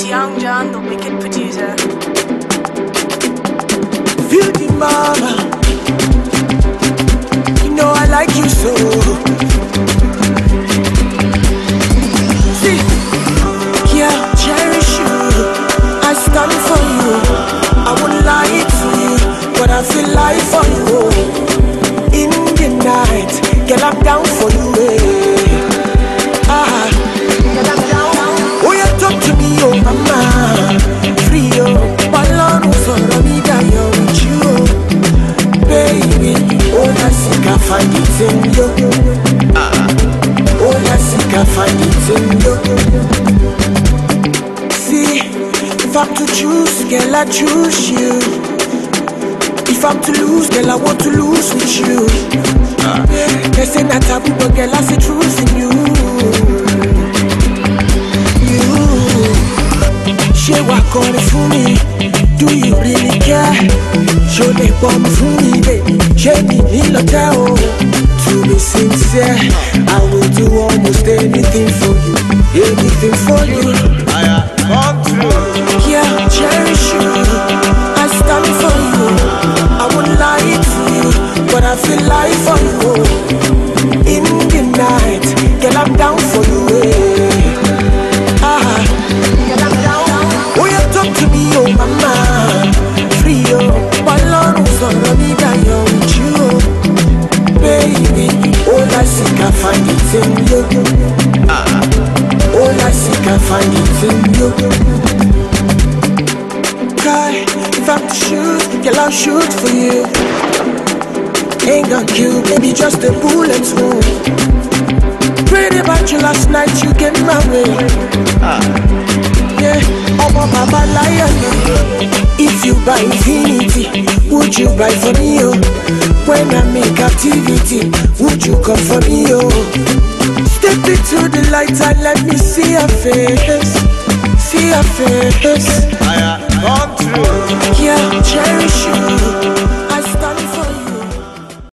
Young John, the wicked producer. Feel the mama, you know I like you so. See, yeah, cherish you, I stand for you. I wouldn't lie to you, but I feel like for you. In the night, girl, I'm down for you, girl, I'm down. Oh, you talk to me, oh mama, free, oh, balance for me, that you're with you, baby. Oh, I think I find it in you. Oh, I think I find it in you. See, if I'm to choose, girl, I choose you. If I'm to lose, girl, I want to lose with you. They say not taboo, but girl, I see truth in you. You, she walk on it for me. Do you really care? Show me bomb for me, baby. She me in the town. To be sincere, I will do almost anything for you. Anything for you. Yeah, cherish you. I stand for you. I wouldn't lie to you, but I feel like for you. In the night, girl, I'm down for you. Girl, I'm down. Oh, you talk to me, oh mama, free, oh, balance on me, that you're with you, baby. All I seek, I find it in you. All I seek, I find it in you. God, if I'm to shoot, girl, I'll shoot for you. Ain't gonna kill, maybe just a bullet wound. Prayed about you last night, you get my way. Yeah, I'm a mama lion. If you buy infinity, would you buy for me, oh? When I make activity, would you come for me, oh? Step into the light and let me see your face. See your face.